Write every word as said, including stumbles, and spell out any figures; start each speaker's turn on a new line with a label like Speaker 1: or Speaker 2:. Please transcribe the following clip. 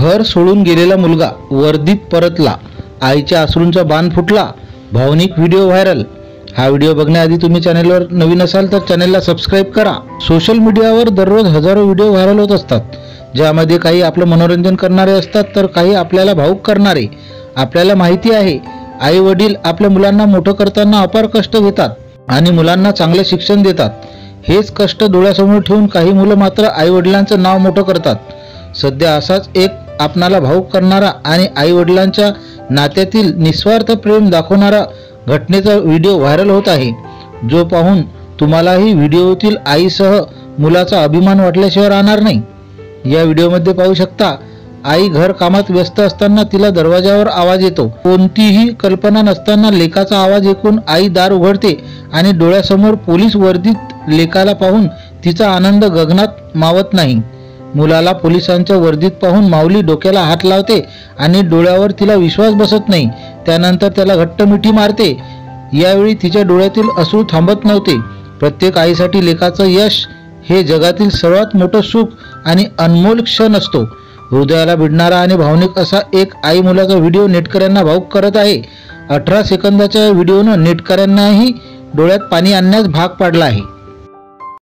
Speaker 1: घर सोडून गेलेला मुलगा वर्दीत परतला, आईच्या अश्रूंचा बाण फुटला, भावनिक व्हिडिओ व्हायरल। हा व्हिडिओ बघण्याआधी तुम्ही चॅनलवर नवीन असाल तर चॅनलला सबस्क्राइब करा। सोशल मीडियावर दररोज हजारो व्हिडिओ व्हायरल होत असतात, ज्यामध्ये काही आपलं मनोरंजन करणारे असतात तर काही आपल्याला भावुक करणारे। आपल्याला माहिती आहे, आई वडील आपल्या मुलांना मोठं करताना अपार कष्ट घेतात आणि मुलांना चांगले शिक्षण देतात। हेच कष्ट डोळ्यासमोर ठेवून काही मुलं मात्र आई वडिलांचं नाव मोठं करतात। सध्या असाच एक आपणाला भावुक करणारा आणि आई वडिलांच्या नात्यातील निस्वार्थ प्रेम दाखवणारा घटनेचा व्हिडिओ व्हायरल होत आहे, जो पाहून तुम्हालाही व्हिडिओतील आईसह मुलाचा अभिमान वाटल्याशिवाय राहणार नाही। या व्हिडिओमध्ये पाहू शकता, आई घर कामात व्यस्त असताना तिला दरवाजावर आवाज येतो। कोणतीही कल्पना नसताना लेकाचा आवाज ऐकून आई दार उघडते आणि डोळ्यासमोर पोलीस वर्दीत लेकाला पाहून तिचा आनंद गगनात मावत नाही। मुलाला पोलिसांच्या वर्दीत पाहून माऊली डोक्याला हात लावते आणि डोळ्यावर तिला विश्वास बसत नाही। त्यानंतर त्याला घट्ट मिठी मारते। यावेळी तिच्या डोळ्यातील अश्रू थांबत नव्हते। प्रत्येक आईसाठी लेकाचं यश हे जगातील सर्वात मोठं सुख आणि अनमोल क्षण असतो। हृदयाला भिडणारा आणि भावनिक असा एक आई मुलाचा व्हिडिओ नेटकऱ्यांना भावुक करत आहे। अठरा सेकंदाच्या व्हिडिओनं नेटकऱ्यांनाही डोळ्यात पाणी आणण्यास भाग पाडला आहे।